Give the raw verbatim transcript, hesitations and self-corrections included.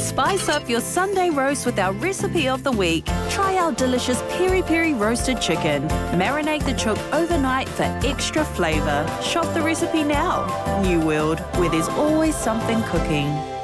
Spice up your Sunday roast with our recipe of the week. Try our delicious peri-peri roasted chicken. Marinate the chook overnight for extra flavour. Shop the recipe now. New World, where there's always something cooking.